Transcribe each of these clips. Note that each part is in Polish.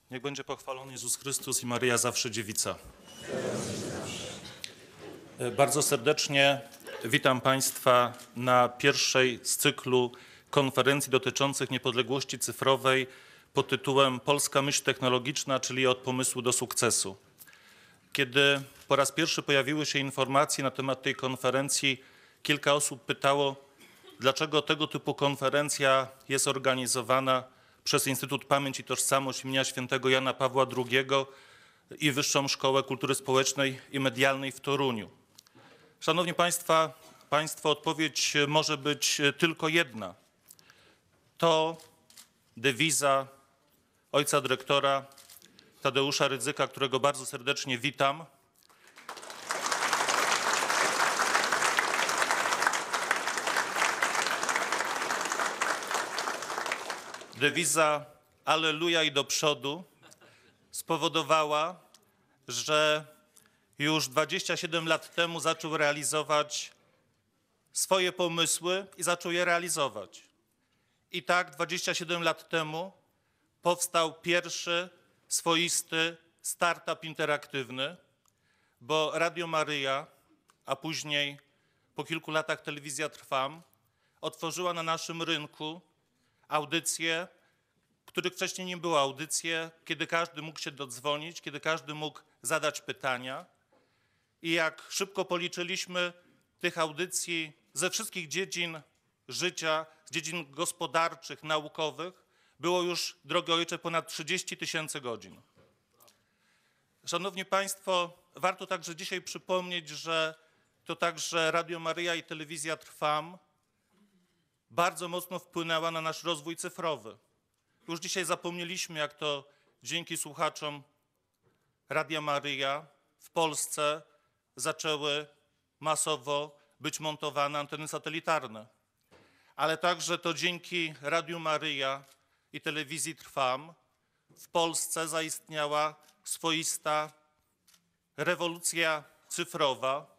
Niech będzie pochwalony Jezus Chrystus i Maryja zawsze dziewica. Bardzo serdecznie witam Państwa na pierwszej z cyklu konferencji dotyczących niepodległości cyfrowej pod tytułem Polska myśl technologiczna, czyli od pomysłu do sukcesu. Kiedy po raz pierwszy pojawiły się informacje na temat tej konferencji, kilka osób pytało, dlaczego tego typu konferencja jest organizowana przez Instytut Pamięć i Tożsamość im. Świętego Jana Pawła II i Wyższą Szkołę Kultury Społecznej i Medialnej w Toruniu. Szanowni Państwo, odpowiedź może być tylko jedna. To dewiza ojca dyrektora Tadeusza Rydzyka, którego bardzo serdecznie witam. Dewiza Alleluja i do przodu spowodowała, że już 27 lat temu zaczął realizować swoje pomysły i zaczął je realizować. I tak 27 lat temu powstał pierwszy swoisty startup interaktywny, bo Radio Maryja, a później po kilku latach Telewizja Trwam otworzyła na naszym rynku audycje, których wcześniej nie było, audycje, kiedy każdy mógł się dodzwonić, kiedy każdy mógł zadać pytania. I jak szybko policzyliśmy, tych audycji ze wszystkich dziedzin życia, z dziedzin gospodarczych, naukowych, było już, drogi ojcze, ponad 30 000 godzin. Szanowni Państwo, warto także dzisiaj przypomnieć, że to także Radio Maryja i Telewizja Trwam bardzo mocno wpłynęła na nasz rozwój cyfrowy. Już dzisiaj zapomnieliśmy, jak to dzięki słuchaczom Radia Maryja w Polsce zaczęły masowo być montowane anteny satelitarne. Ale także to dzięki Radiu Maryja i Telewizji Trwam w Polsce zaistniała swoista rewolucja cyfrowa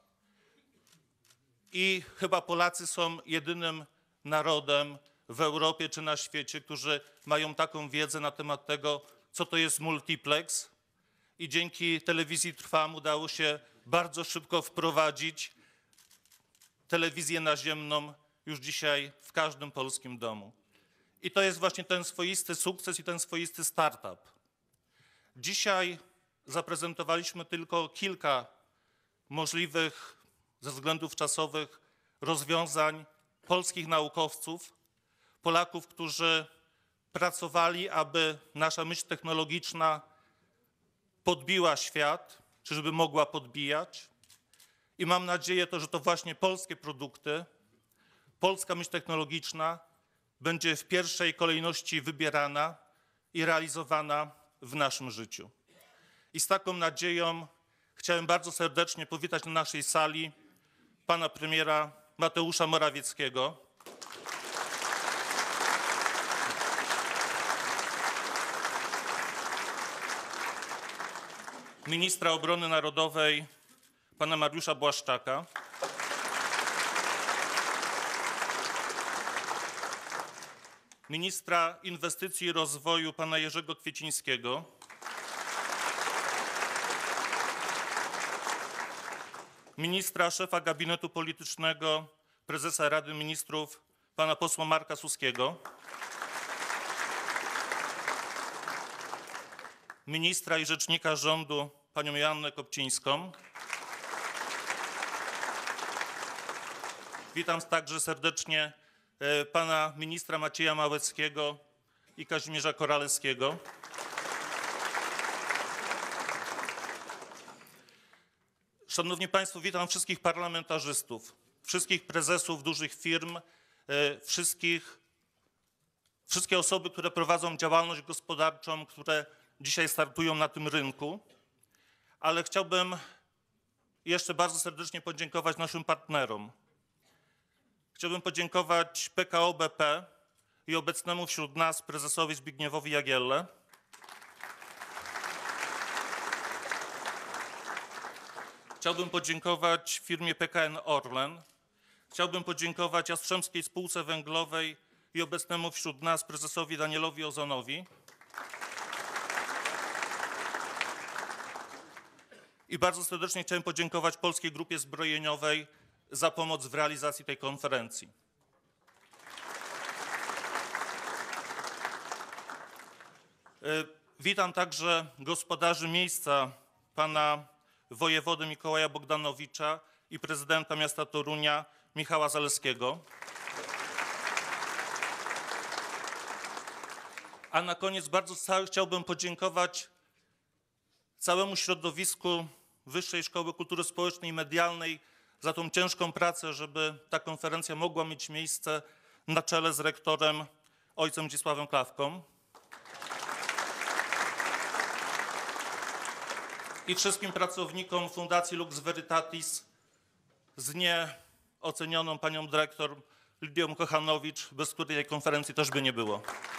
i chyba Polacy są jedynym narodem w Europie czy na świecie, którzy mają taką wiedzę na temat tego, co to jest multiplex. I dzięki Telewizji Trwam udało się bardzo szybko wprowadzić telewizję naziemną już dzisiaj w każdym polskim domu. I to jest właśnie ten swoisty sukces i ten swoisty startup. Dzisiaj zaprezentowaliśmy tylko kilka możliwych ze względów czasowych rozwiązań polskich naukowców, Polaków, którzy pracowali, aby nasza myśl technologiczna podbiła świat, czy żeby mogła podbijać. I mam nadzieję, że to właśnie polskie produkty, polska myśl technologiczna będzie w pierwszej kolejności wybierana i realizowana w naszym życiu. I z taką nadzieją chciałem bardzo serdecznie powitać na naszej sali pana premiera Mateusza Morawieckiego. Ministra Obrony Narodowej pana Mariusza Błaszczaka. Ministra Inwestycji i Rozwoju pana Jerzego Kwiecińskiego. Ministra szefa gabinetu politycznego prezesa Rady Ministrów pana posła Marka Suskiego. Ministra i rzecznika rządu panią Joannę Kopcińską. Witam także serdecznie pana ministra Macieja Małeckiego i Kazimierza Koralewskiego. Szanowni Państwo, witam wszystkich parlamentarzystów, wszystkich prezesów dużych firm, wszystkie osoby, które prowadzą działalność gospodarczą, które dzisiaj startują na tym rynku. Ale chciałbym jeszcze bardzo serdecznie podziękować naszym partnerom. Chciałbym podziękować PKO BP i obecnemu wśród nas prezesowi Zbigniewowi Jagielle. Chciałbym podziękować firmie PKN Orlen. Chciałbym podziękować Jastrzębskiej Spółce Węglowej i obecnemu wśród nas prezesowi Danielowi Ozonowi. I bardzo serdecznie chciałem podziękować Polskiej Grupie Zbrojeniowej za pomoc w realizacji tej konferencji. Witam także gospodarzy miejsca, pana wojewodę Mikołaja Bogdanowicza i prezydenta miasta Torunia Michała Zaleskiego. A na koniec bardzo chciałbym podziękować całemu środowisku Wyższej Szkoły Kultury Społecznej i Medialnej za tą ciężką pracę, żeby ta konferencja mogła mieć miejsce na czele z rektorem ojcem Zdzisławem Klawką. I wszystkim pracownikom Fundacji Lux Veritatis z nieocenioną panią dyrektor Lidią Kochanowicz, bez której tej konferencji też by nie było.